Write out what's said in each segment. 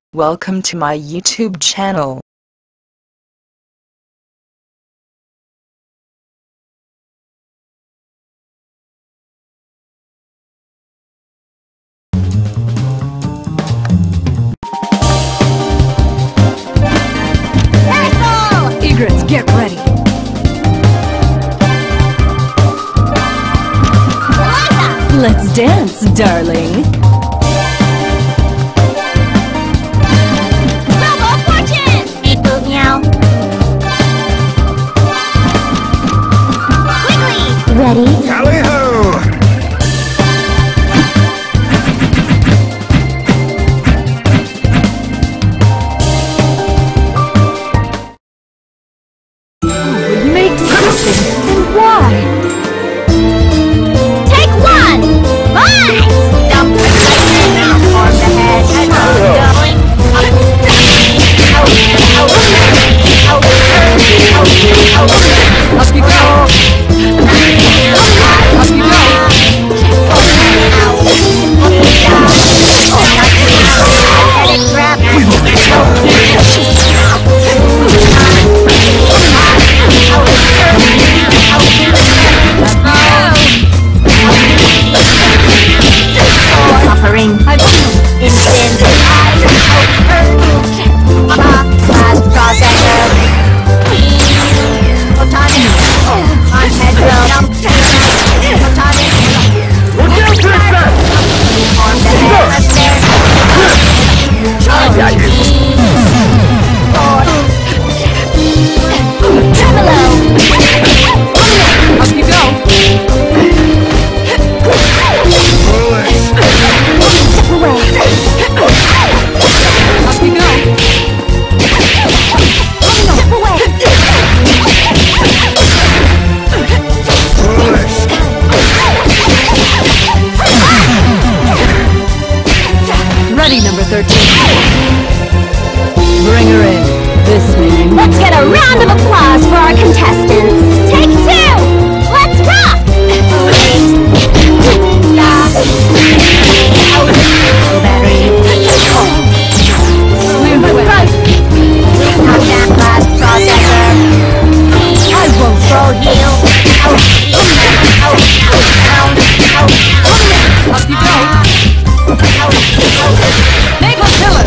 Welcome to my YouTube channel. Egrets, get ready. Let's dance, darling. Robo Fortune! Beep boop meow. Squiggly! Ready? Tally-ho! Would make something, and why? Take one! Fight! Jump the head, arm the head, and going. Up you go. Up you go. Suffering. Instant. Last processor. Autonomy. On head jump. Autonomy. On the head. Got you. Tremolo. Up you go. Step away. Up you go. Step away. Ready, number 13. Bring her in. This means Let's get a round of applause for our contestants. Take two. Let's rock. Battery. clear the way. Last processor. I won't Full heal. Up you go. Make a pillar.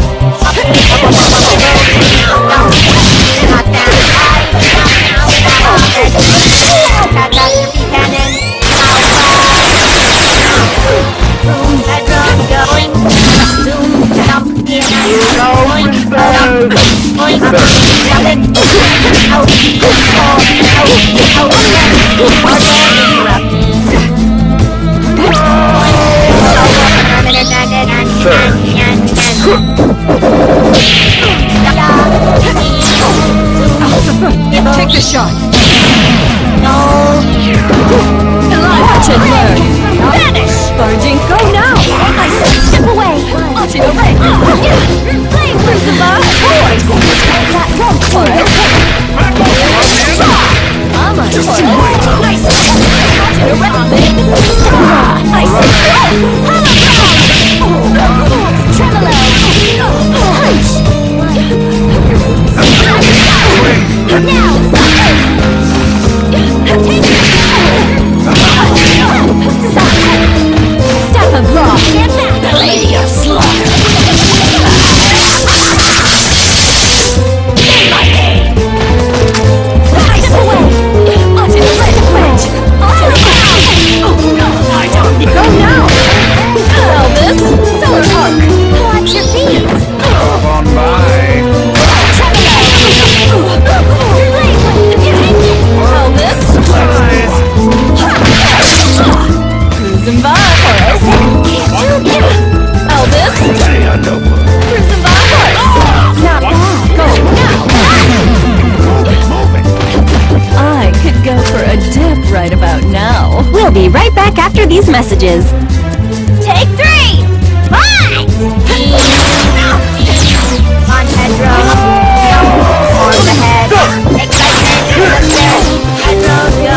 Catastrophe cannon. Headroom going. Zoom. Jump in. Going. Take the shot. No. Watch and learn. Vanish. Sparging, go now. I said step away. Watch it away. Play with the bar. That won't do it. I'm on I said Tremolo. Punch. Now. Step and block. Get back. The Lady of Slaughter. Step away. Watch it away. Go now. Elvis. Solar Arc. Watch your feet. Come on by. Elvis. Cruising by for us. Elvis. Cruising by for us. Not bad. Go now. I could go for a dip right about now. We'll be right back after these messages. Take three! Fight! On headroom. On the head. Excitement. Headroom, go.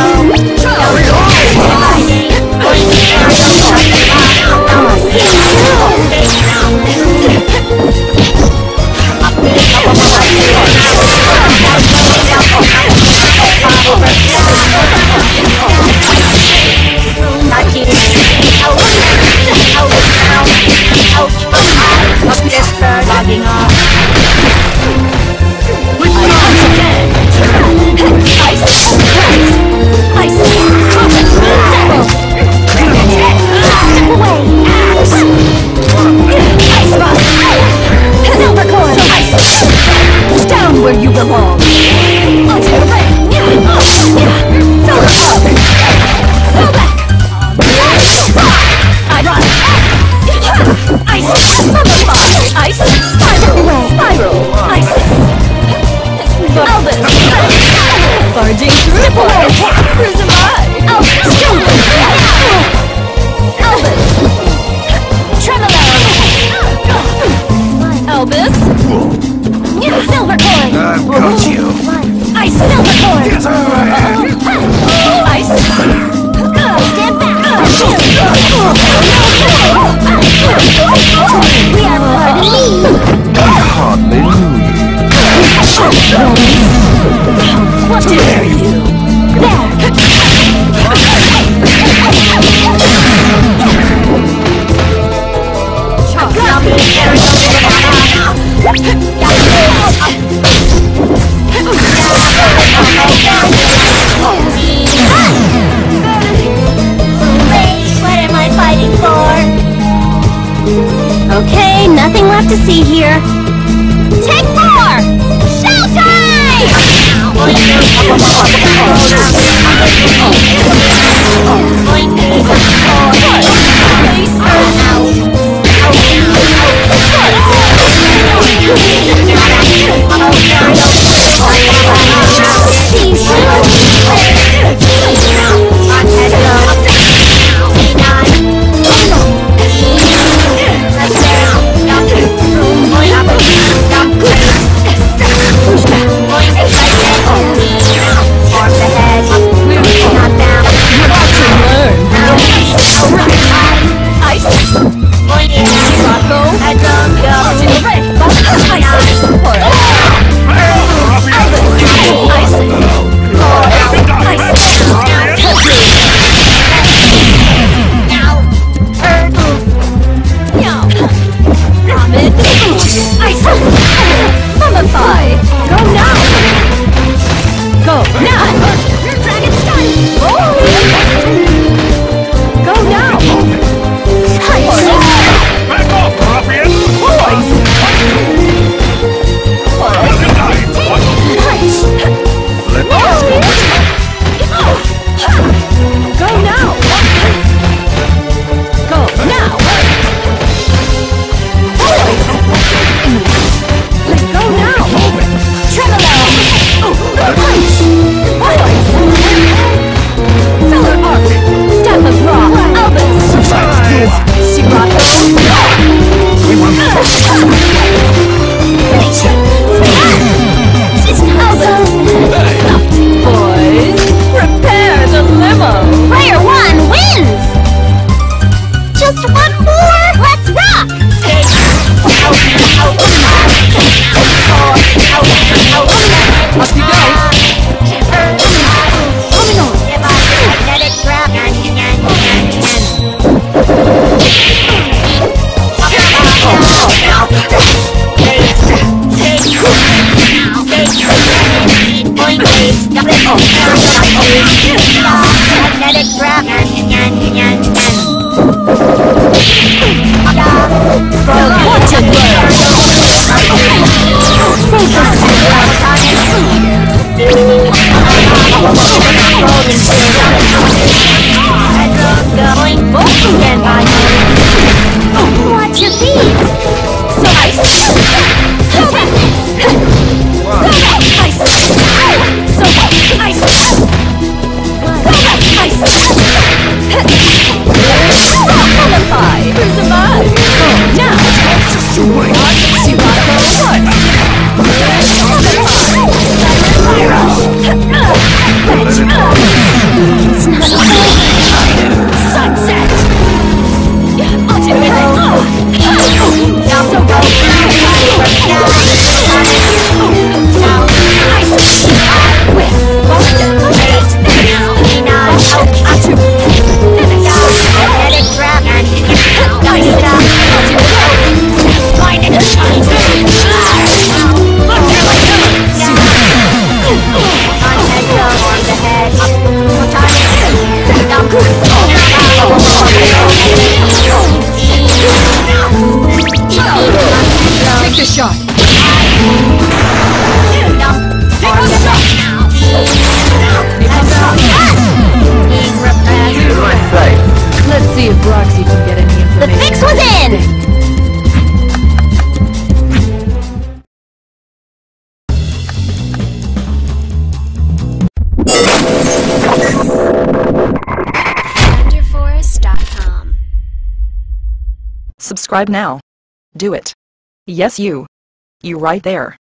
to see here. Take more! Showtime! Watch your feet! Subscribe now. Do it. Yes, you. You right there.